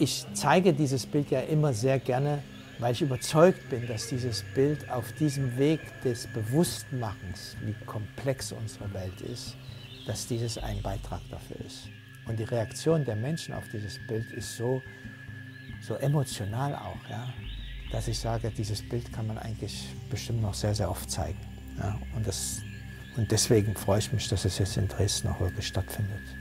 ich zeige dieses Bild ja immer sehr gerne, weil ich überzeugt bin, dass dieses Bild auf diesem Weg des Bewusstmachens, wie komplex unsere Welt ist, dass dieses ein Beitrag dafür ist. Und die Reaktion der Menschen auf dieses Bild ist so emotional auch, ja, dass ich sage, dieses Bild kann man eigentlich bestimmt noch sehr, sehr oft zeigen. Ja, und deswegen freue ich mich, dass es jetzt in Dresden auch wirklich stattfindet.